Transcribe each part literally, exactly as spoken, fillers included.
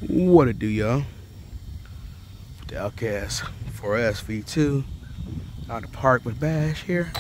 What it do, y'all? The Outcast four S V two out of the park with Bash here.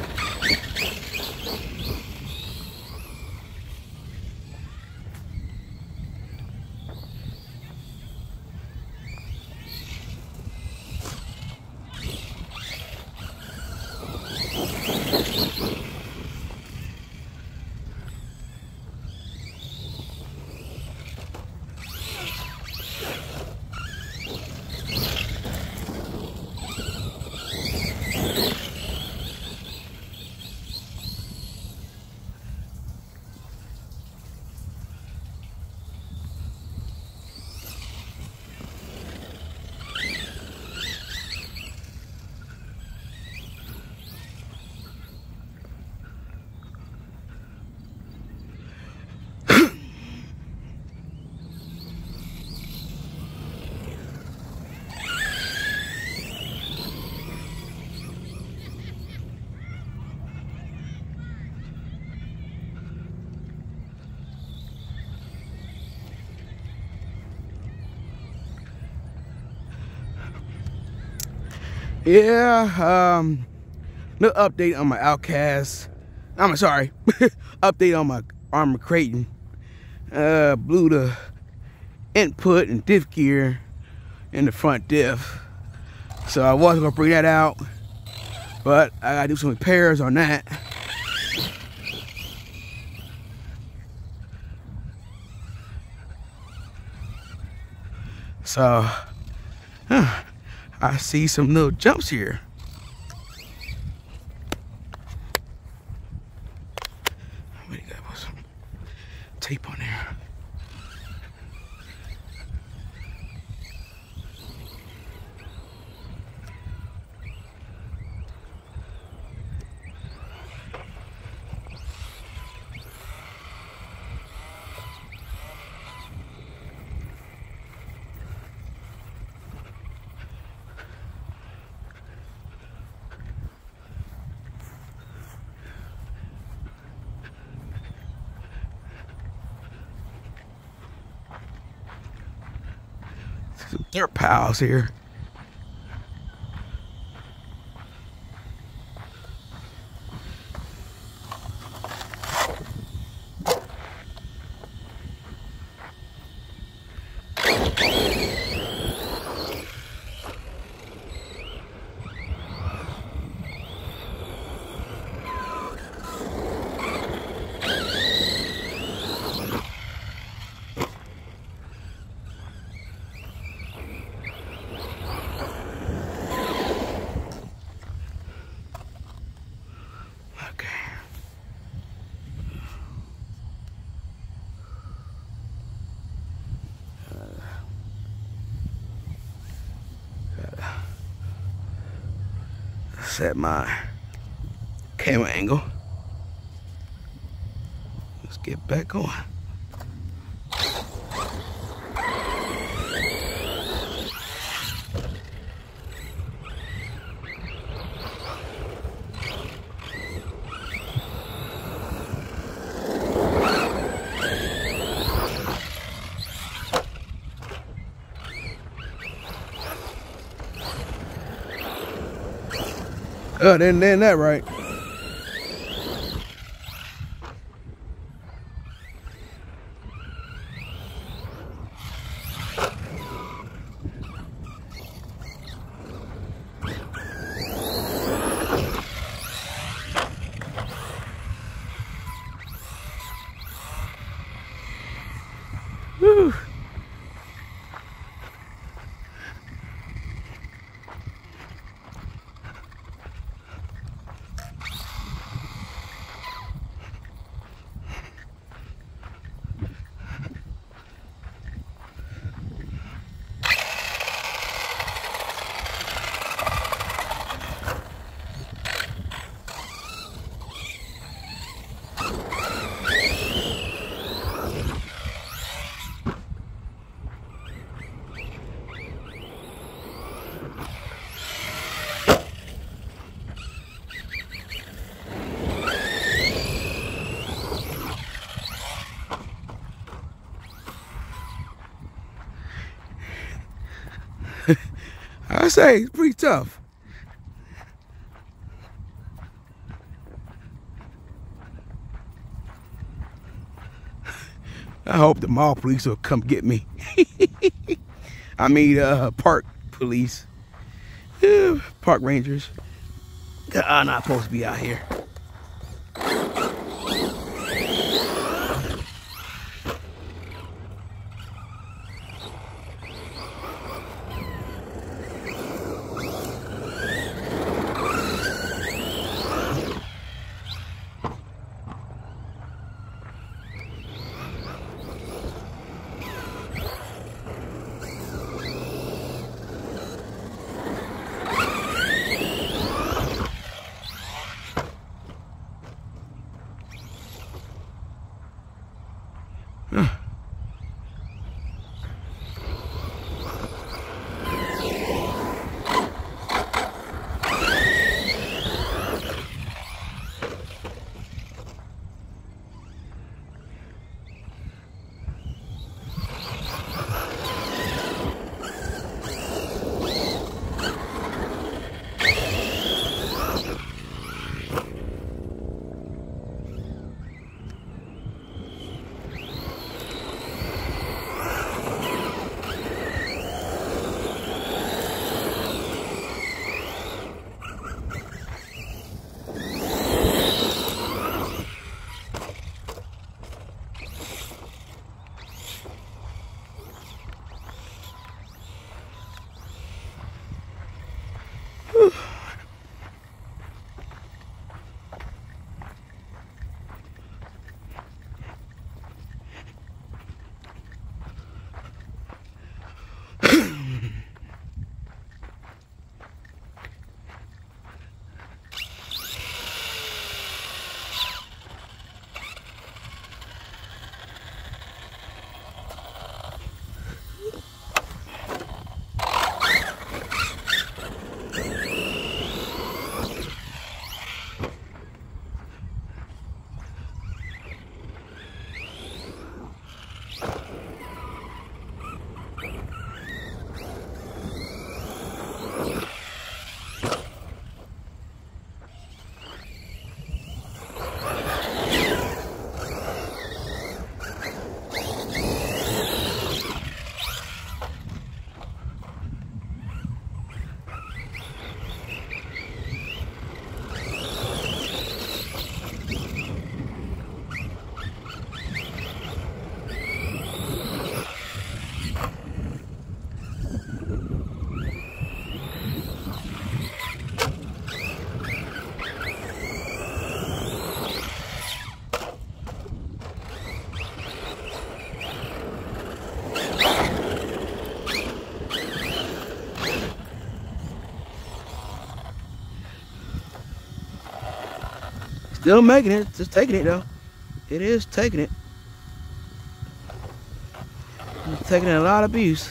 Yeah, um, no update on my Outcast. I'm sorry, update on my Arrma Kraton. Uh, blew the input and diff gear in the front diff, so I was gonna bring that out, but I gotta do some repairs on that. So, huh, I see some little jumps here. We gotta put some tape on there. Some dirt piles here. Set my camera angle. Let's get back on. Oh, then, then that right. Woo. I say it's pretty tough. I hope the mall police will come get me. I mean, uh, park police, yeah, park rangers. I'm not supposed to be out here. Still making it, just taking it though. It is taking it. It's taking a lot of abuse.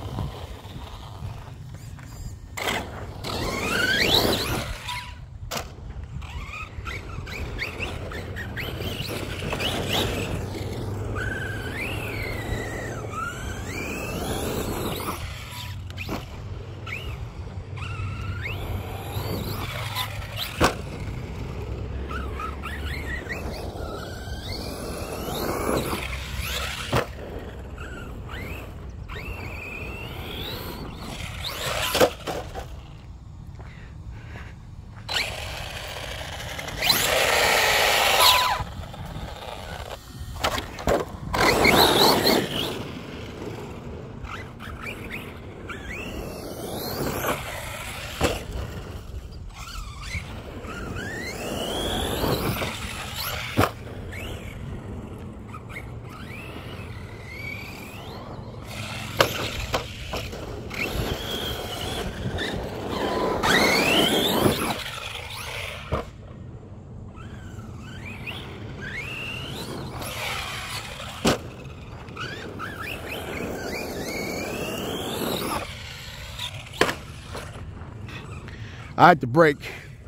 I had to brake.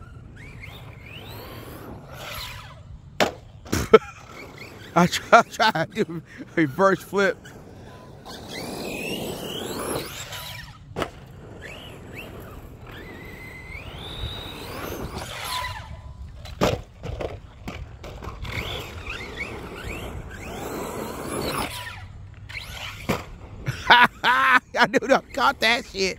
I tried, tried to do a reverse flip. I knew I caught that shit.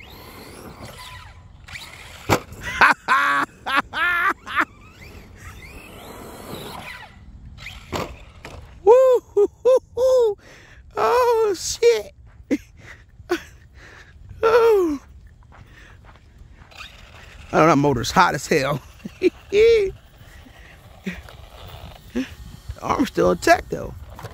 Woo! Oh shit! Oh, I know that motor's hot as hell. The arm's still intact though.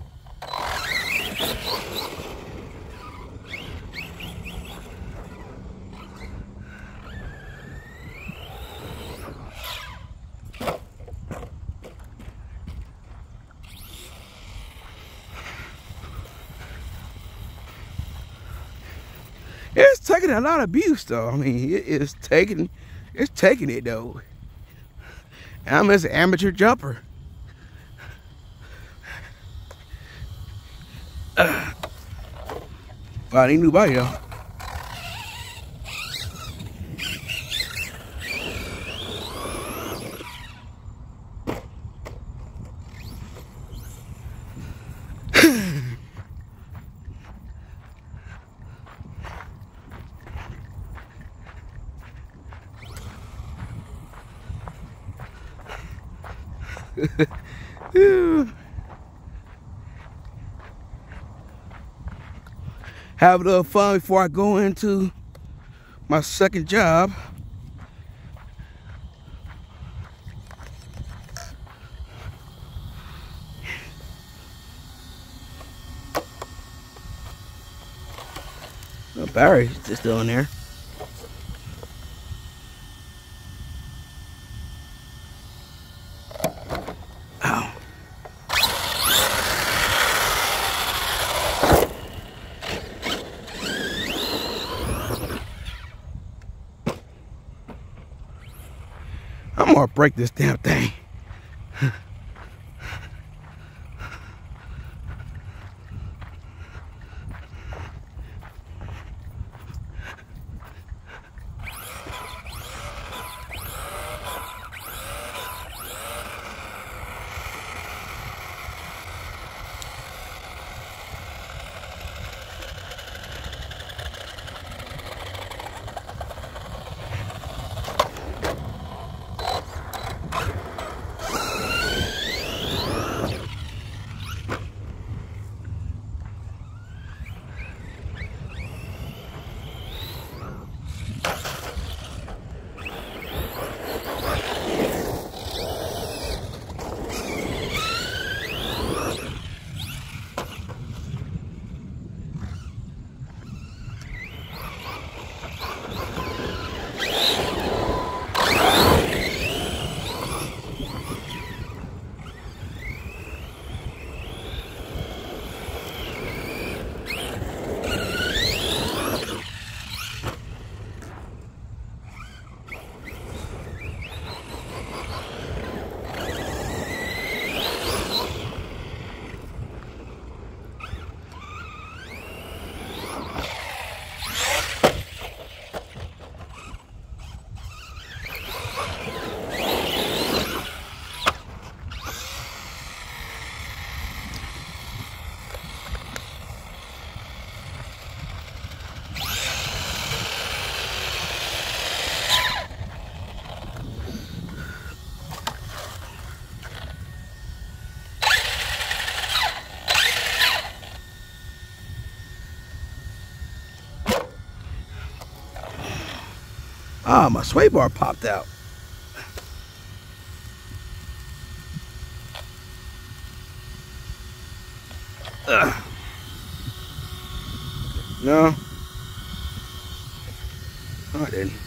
It's taking a lot of abuse though. I mean, it is taking, it's taking it though. And I'm just an amateur jumper. Uh, I ain't nobody though. Have a little fun before I go into my second job. The battery's just still in there. Ow. I'm gonna break this damn thing. Ah, my sway bar popped out. Ugh. No. No, I didn't.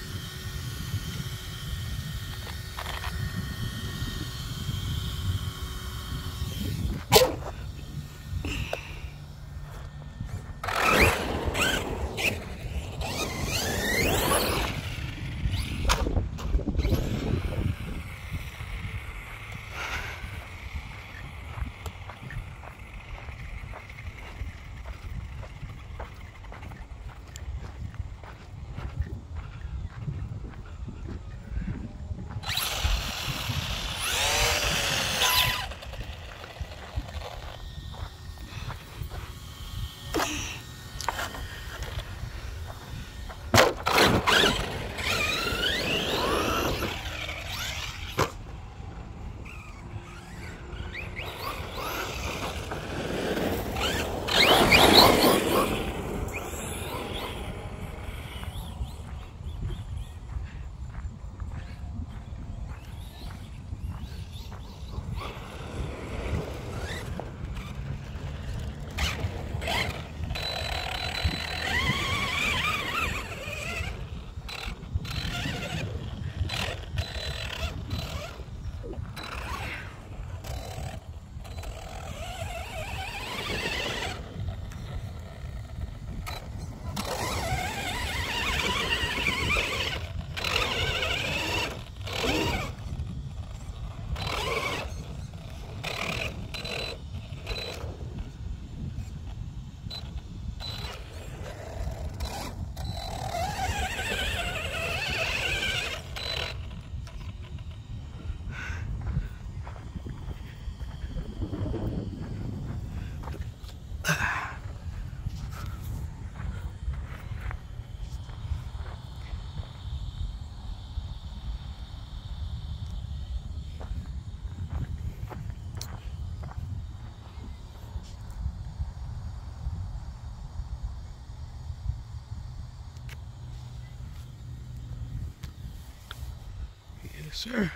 Yes, sir.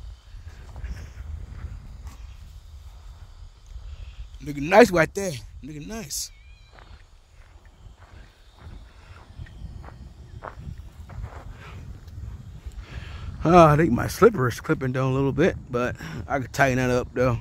Looking nice right there. Looking nice. Oh, I think my slipper is clipping down a little bit, but I could tighten that up though.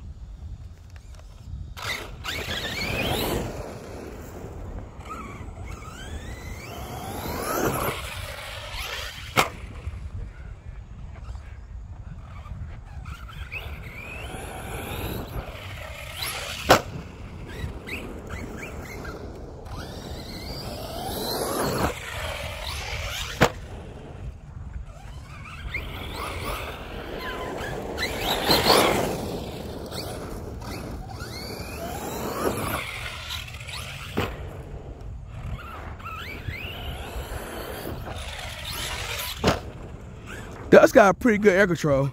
That's got a pretty good air control.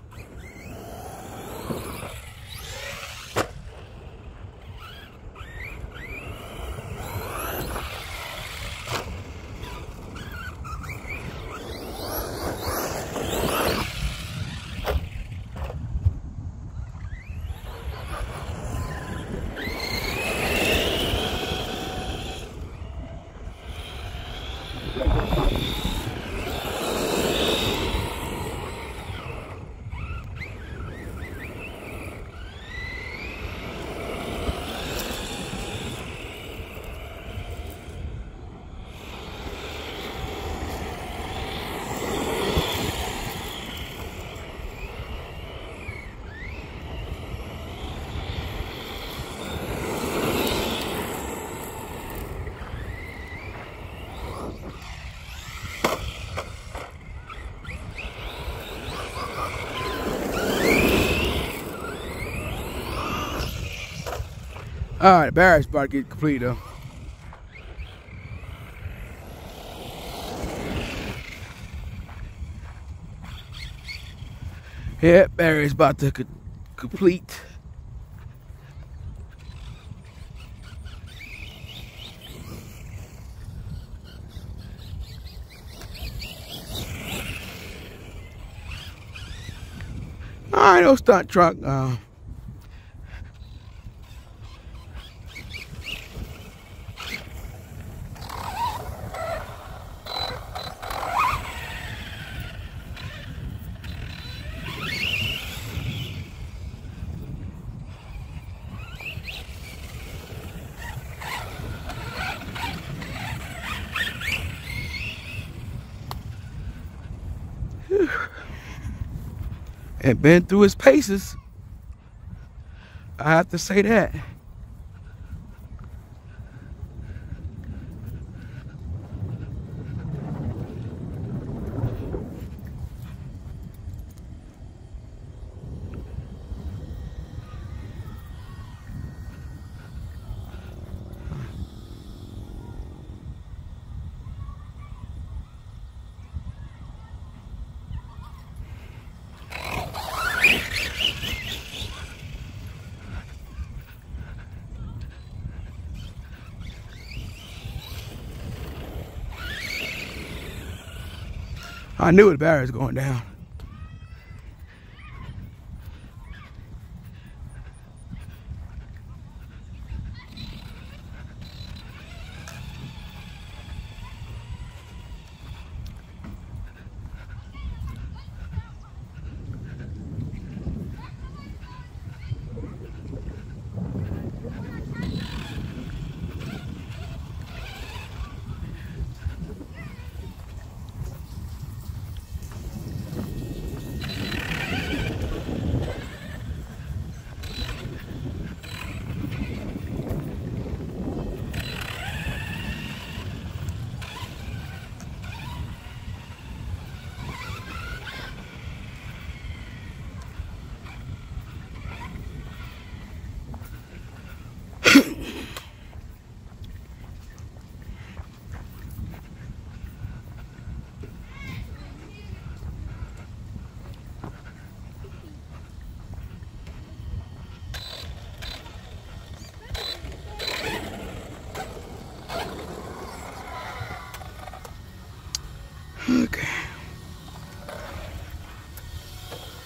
All right, the battery's about to get complete though. Yeah, battery's about to co complete. All right, no stunt truck. Uh, and been through his paces. I have to say that. I knew the battery was going down. Okay.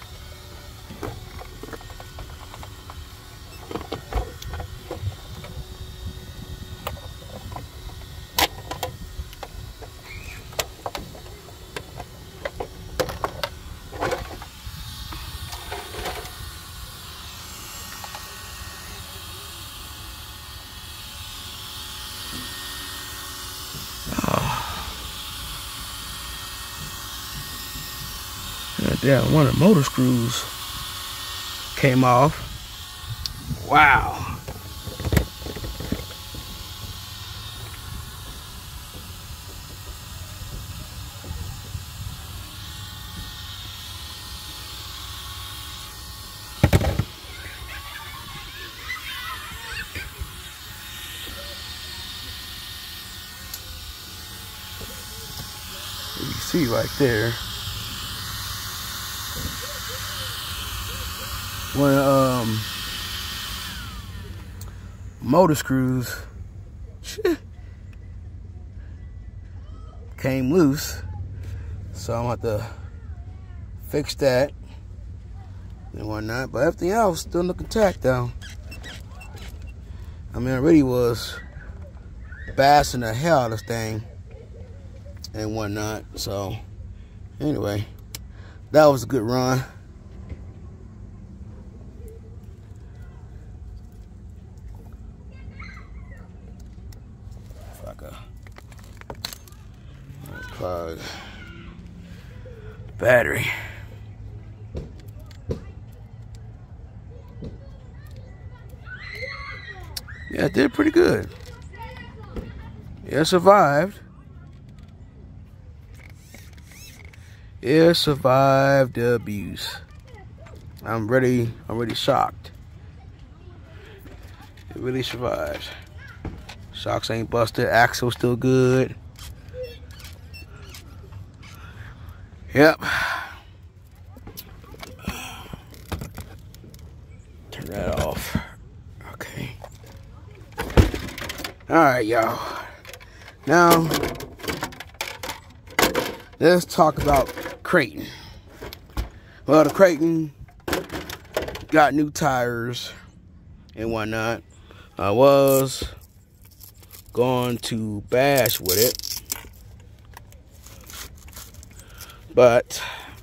Yeah, one of the motor screws came off. Wow. You see right there. When um motor screws came loose, so I'm going to have to fix that and whatnot. But everything else still looking intact though. I mean, I really was bashing the hell out of this thing and whatnot. So anyway, that was a good run. Like a plug battery. Yeah, it did pretty good. Yeah, it survived. It survived the abuse. I'm really, I'm really shocked. It really survived. Shocks ain't busted. Axle still good. Yep. Turn that off. Okay. Alright, y'all. Now, let's talk about Creighton. Well, the Creighton got new tires and whatnot. I was going to bash with it, but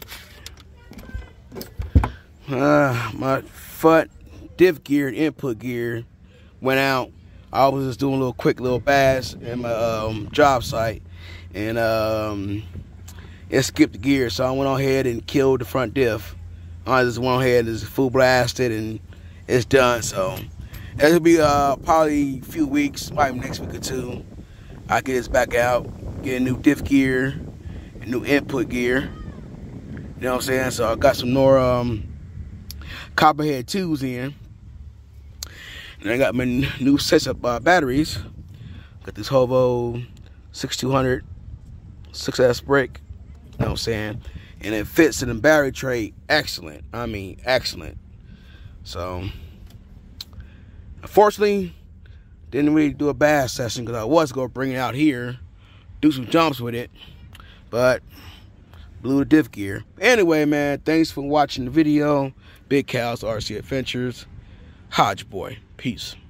uh, my front diff gear and input gear went out. I was just doing a little quick little bash in my um, job site, and um, it skipped the gear, so I went on ahead and killed the front diff. I just went on ahead and just full blasted, and it's done. So it'll be uh, probably a few weeks, probably next week or two. I get this back out, get a new diff gear, a new input gear. You know what I'm saying? So I got some more um, Copperhead twos in. And I got my new sets of uh, batteries. Got this Hovo sixty-two hundred six S brake. You know what I'm saying? And it fits in the battery tray excellent. I mean, excellent. So, unfortunately, didn't really do a bash session because I was going to bring it out here, do some jumps with it, but blew the diff gear. Anyway, man, thanks for watching the video. Big Cal's R C Adventures. Hodge Boy. Peace.